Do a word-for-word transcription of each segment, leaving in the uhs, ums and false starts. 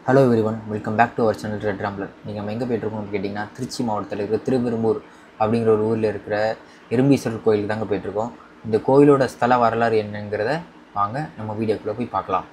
Hello everyone, welcome back to our channel Red Rambler. நீங்கள் நம்ம எங்கே போய்ட்டுருக்கோம்னு கேட்டிங்கன்னா திருச்சி மாவட்டத்தில் இருக்கிற திருவெரும்பூர் அப்படிங்கிற ஒரு ஊரில் இருக்கிற எறும்பீஸ்வரர் கோயிலுக்கு தாங்க போய்ட்டுருக்கோம். இந்த கோயிலோட ஸ்தல வரலாறு என்னங்கிறத வாங்க நம்ம வீடியோக்குள்ளே போய் பார்க்கலாம்.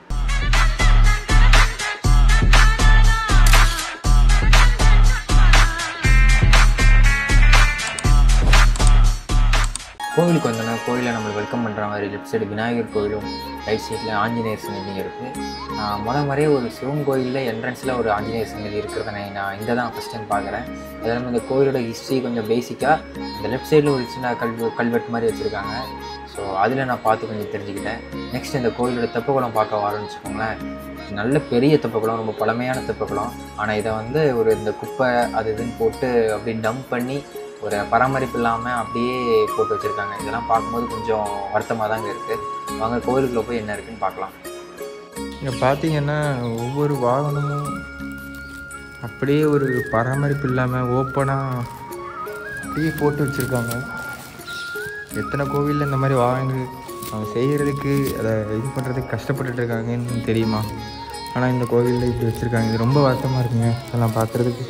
கோவிலுக்கு வந்தோன்னா கோயிலை நம்மளை வெல்கம் பண்ணுற மாதிரி லெஃப்ட் சைடு விநாயகர் கோயிலும் ரைட் சைடில் ஆஞ்சநேயர் சன்னதியும் இருக்குது. முத மாதிரியே ஒரு சிவன் கோயிலில் என்ட்ரன்ஸில் ஒரு ஆஞ்சநேயர் சன்னதி இருக்கிறத நான் நான் இங்கே தான் ஃபஸ்ட் டைம் பார்க்குறேன். அது இல்லாமல் இந்த கோயிலோட ஹிஸ்ட்ரி கொஞ்சம் பேசிக்காக இந்த லெஃப்ட் சைடில் ஒரு சின்ன கல் கல்வெட்டு மாதிரி வச்சுருக்காங்க. ஸோ அதில் நான் பார்த்து கொஞ்சம் தெரிஞ்சுக்கிட்டேன். நெக்ஸ்ட் இந்த கோயிலோட தெப்பக்குளம் பார்க்க ஆரம்பிச்சுக்கோங்களேன். நல்ல பெரிய தெப்பக்குளம், ரொம்ப பழமையான தெப்பக்குளம். ஆனால் இதை வந்து ஒரு இந்த குப்பை அது இதுன்னு போட்டு அப்படியே டம்ப் பண்ணி ஒரு பராமரிப்பு இல்லாமல் அப்படியே போட்டு வச்சுருக்காங்க. இதெல்லாம் பார்க்கும்போது கொஞ்சம் வருத்தமாக தாங்க இருக்குது. வாங்க கோயிலுக்குள்ளே போய் என்ன இருக்குதுன்னு பார்க்கலாம். இங்கே பார்த்தீங்கன்னா ஒவ்வொரு வாகனமும் அப்படியே ஒரு பராமரிப்பு இல்லாமல் ஓப்பனாக அப்படியே போட்டு வச்சுருக்காங்க. எத்தனை கோவிலில் இந்த மாதிரி வாகனங்கள் அவங்க செய்கிறதுக்கு அதை இது பண்ணுறதுக்கு கஷ்டப்பட்டுட்டு இருக்காங்கன்னு தெரியுமா? ஆனால் இந்த கோவிலில் இப்படி வச்சுருக்காங்க. இது ரொம்ப வருத்தமாக இருக்குங்க அதெல்லாம் பார்க்குறதுக்கு.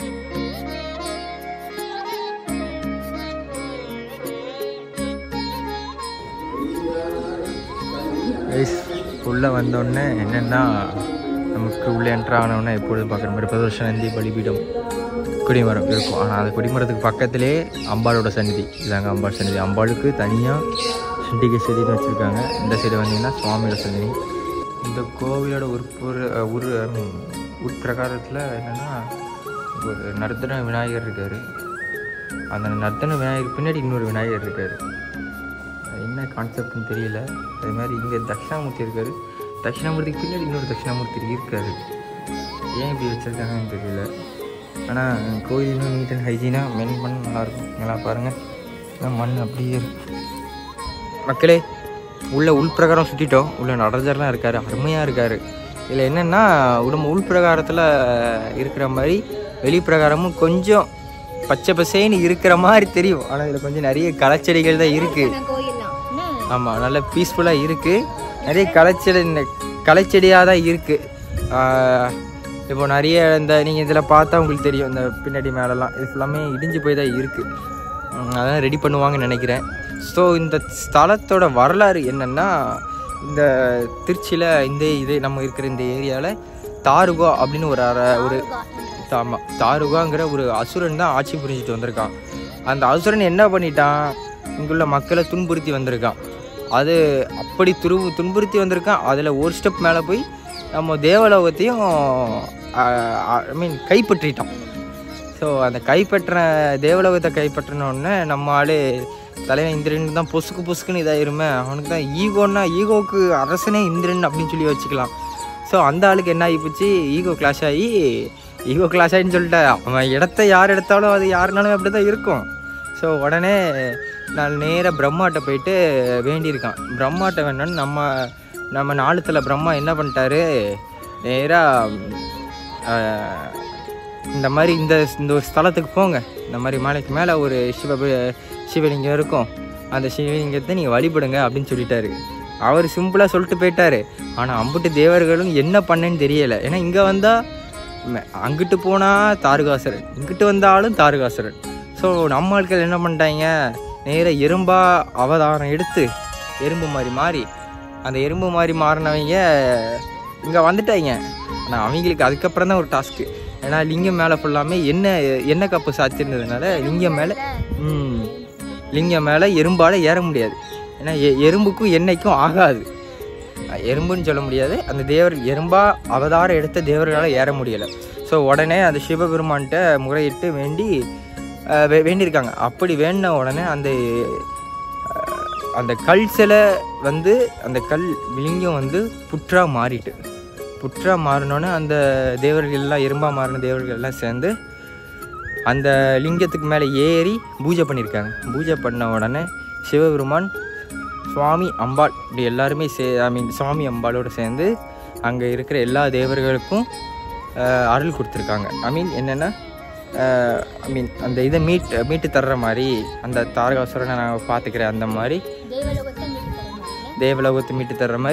உள்ளே வந்தோடனே என்னென்னா நமக்கு உள்ளே என்ட்ரு ஆனோடனே எப்பொழுதும் பார்க்குற மாதிரி பிரதர்ஷன நந்தி பலிபீடம் கொடிமரம் இருக்கும். ஆனால் அது கொடிமரத்துக்கு பக்கத்திலே அம்பாளோட சந்நிதி. இதாங்க அம்பாள் சந்நிதி. அம்பாளுக்கு தனியாக சிண்டிகை சதின்னு வச்சுருக்காங்க. இந்த சைடு வந்தீங்கன்னா சுவாமியோட சந்நிதி. இந்த கோவிலோட உட்புற உரு உட்பிரகாரத்தில் என்னென்னா ஒரு நர்த்தன விநாயகர் இருக்கார். அந்த நர்த்தன விநாயகர் பின்னாடி இன்னொரு விநாயகர் இருக்கார். என்ன கான்செப்ட்னு தெரியல. அது மாதிரி இங்கே தட்சிணாமூர்த்தி இருக்கார். தட்சிணாமூர்த்திக்கு பின்னாடி இன்னொரு தட்சிணாமூர்த்தி இருக்கார். ஏன் இப்படி வச்சுருக்காங்கன்னு தெரியல. ஆனால் கோயில் இன்னும் நீட் அண்ட் ஹைஜீனாக மெயின் பண்ண நல்லாயிருக்கும். நல்லா பாருங்கள், மண் அப்படியே இருக்கும். மக்களே உள்ள உள்பிரகாரம் சுற்றிட்டோம். உள்ள நடராஜர்லாம் இருக்கார், அருமையாக இருக்கார். இதில் என்னென்னா நம்ம உள்பிரகாரத்தில் இருக்கிற மாதிரி வெளிப்பிரகாரமும் கொஞ்சம் பச்சை பசேன்னு இருக்கிற மாதிரி தெரியும். ஆனால் இதில் கொஞ்சம் நிறைய களைச்செடிகள் தான் இருக்குது. ஆமாம், நல்லா பீஸ்ஃபுல்லாக இருக்குது. நிறைய களைச்செடி களைச்செடியாக தான் இருக்குது. இப்போ நிறைய இந்த நீங்கள் இதில் பார்த்தா உங்களுக்கு தெரியும். இந்த பின்னாடி மேலெலாம் இது ஃபுல்லாமே இடிஞ்சு போய் தான் இருக்குது. அதான் ரெடி பண்ணுவாங்கன்னு நினைக்கிறேன். ஸோ இந்த ஸ்தலத்தோட வரலாறு என்னென்னா, இந்த திருச்சியில் இந்த இது நம்ம இருக்கிற இந்த ஏரியாவில் தாருகா அப்படின்னு ஒரு அற ஒரு ஆமாம் தாருகாங்கிற ஒரு அசுரன் தான் ஆட்சி புரிஞ்சிட்டு வந்திருக்கான். அந்த அசுரன் என்ன பண்ணிட்டான், இங்குள்ள மக்களை துன்புறுத்தி வந்திருக்கான். அது அப்படி துரு துன்புறுத்தி வந்திருக்கான். அதில் ஒரு ஸ்டெப் மேலே போய் நம்ம தேவலோகத்தையும் ஐ மீன் கைப்பற்றிட்டான். ஸோ அந்த கைப்பற்ற தேவலோகத்தை கைப்பற்றினோடனே நம்ம ஆள் தலைவன் இந்திரன் தான் பொசுக்கு பொசுக்குன்னு இதாயிருமே. அவனுக்கு தான் ஈகோன்னா ஈகோவுக்கு அரசனே இந்திரன் அப்படின்னு சொல்லி வச்சுக்கலாம். ஸோ அந்த ஆளுக்கு என்ன ஆகிப்போச்சு, ஈகோ கிளாஷ் ஆகி ஈகோ கிளாஷ் ஆகின்னு சொல்லிட்டு அவன் இடத்த யார் எடுத்தாலும் அது யாருனாலும் அப்படி தான் இருக்கும். ஸோ உடனே நான் நேராக பிரம்மாட்ட போயிட்டு வேண்டியிருக்கான். பிரம்மாட்ட வேணும்னு நம்ம நம்ம நாளுத்தில் பிரம்மா என்ன பண்ணிட்டாரு, நேராக இந்த மாதிரி இந்த இந்த ஒரு ஸ்தலத்துக்கு போங்க, இந்த மாதிரி மலைக்கு மேலே ஒரு சிவ சிவலிங்கம் இருக்கும், அந்த சிவலிங்கத்தை நீங்கள் வழிபடுங்க அப்படின்னு சொல்லிட்டாரு. அவர் சிம்பிளாக சொல்லிட்டு போயிட்டார். ஆனால் அம்புட்டு தேவர்களும் என்ன பண்ணேன்னு தெரியலை. ஏன்னா இங்கே வந்தால் அங்கிட்டு போனால் தாருகாசுரன், இங்கிட்டு வந்தாலும் தாருகாசுரன். ஸோ நம்ம ஆட்கள் என்ன பண்ணிட்டாங்க, நேராக எறும்பா அவதாரம் எடுத்து எறும்பு மாதிரி மாறி அந்த எறும்பு மாதிரி மாறினவங்க இங்கே வந்துட்டாங்க. ஆனால் அவங்களுக்கு அதுக்கப்புறம் தான் ஒரு டாஸ்க்கு. ஏன்னா லிங்கம் மேலே ஃபுல்லாமே என்ன எண்ணெய் கப்பு சாத்திருந்ததுனால லிங்கம் மேலே லிங்கம் மேலே எறும்பால் ஏற முடியாது. ஏன்னா எ எறும்புக்கும் எண்ணெய்க்கும் ஆகாது. எறும்புன்னு சொல்ல முடியாது. அந்த தேவர் எறும்பா அவதாரம் எடுத்த தேவர்களால் ஏற முடியலை. ஸோ உடனே அந்த சிவபெருமான்கிட்ட முறையிட்டு வேண்டி வே வேண்டியிருக்காங்க. அப்படி வேண்டின உடனே அந்த அந்த கல் சிலை வந்து அந்த கல் லிங்கம் வந்து புற்றா மாறிட்டு புற்றா மாறினோன்னே அந்த தேவர்கள் எல்லாம் எறும்பா மாறின தேவர்கள் எல்லாம் சேர்ந்து அந்த லிங்கத்துக்கு மேலே ஏறி பூஜை பண்ணியிருக்காங்க. பூஜை பண்ண உடனே சிவபெருமான் சுவாமி அம்பாள் இப்படி எல்லாருமே சே ஐ மீன் சுவாமி அம்பாளோடு சேர்ந்து அங்கே இருக்கிற எல்லா தேவர்களுக்கும் அருள் கொடுத்துருக்காங்க. ஐ மீன் என்னென்னா ஐ மீன் அந்த இதை மீட் மீட்டு தர்ற மாதிரி அந்த தாரகாசுரனை நான் பார்த்துக்கிறேன். அந்த மாதிரி தேவலோகத்தை மீட்டு தர்ற மாதிரி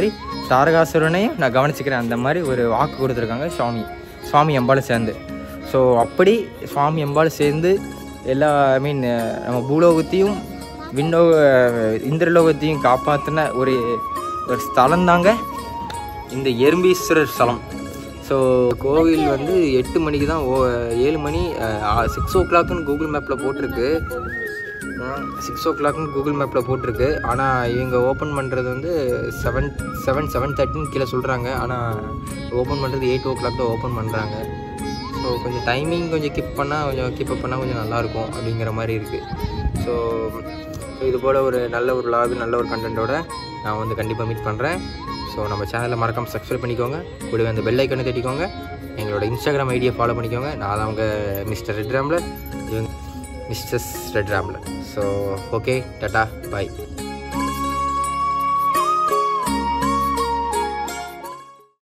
தாரகாசுரனையும் நான் கவனிச்சுக்கிறேன் அந்த மாதிரி ஒரு வாக்கு கொடுத்துருக்காங்க சுவாமி சுவாமி அம்பாலும் சேர்ந்து. ஸோ அப்படி சுவாமி அம்பாலும் சேர்ந்து எல்லா ஐ மீன் நம்ம பூலோகத்தையும் விண்ணோக இந்திரலோகத்தையும் காப்பாற்றின ஒரு ஒரு ஸ்தலம் தாங்க இந்த எறும்பீஸ்வரர் ஸ்தலம். ஸோ கோவில் வந்து எட்டு மணிக்கு தான் ஓ ஏழு மணி சிக்ஸ் ஓ கிளாக்குன்னு கூகுள் மேப்பில் போட்டிருக்கு சிக்ஸ் ஓ கிளாக்னு கூகுள் மேப்பில் போட்டிருக்கு. ஆனால் இவங்க ஓப்பன் பண்ணுறது வந்து செவன் செவன் செவன் தேர்ட்டின்னு கீழே சொல்கிறாங்க. ஆனால் ஓப்பன் பண்ணுறது எயிட் ஓ கிளாக் தான் ஓப்பன் பண்ணுறாங்க. ஸோ கொஞ்சம் டைமிங் கொஞ்சம் கீப் பண்ணால் கொஞ்சம் கீப் அப் பண்ணால் கொஞ்சம் நல்லாயிருக்கும் அப்படிங்கிற மாதிரி இருக்குது. ஸோ இது போல் ஒரு நல்ல ஒரு லாக் நல்ல ஒரு கண்டென்ட்டோட நான் வந்து கண்டிப்பாக மீட் பண்ணுறேன். ஸோ நம்ம சேனலில் மறக்காமல் சப்ஸ்கிரைப் பண்ணிக்கோங்க. கூடவே அந்த பெல் ஐக்கனை தட்டிக்கோங்க. எங்களோட இன்ஸ்டாகிராம் ஐடியை ஃபாலோ பண்ணிக்கோங்க. நான் தான் அவங்க மிஸ்டர் ரெட் ராம்லர், இவங்க Mrs red Ramler. So okay, ta-ta, பாய்.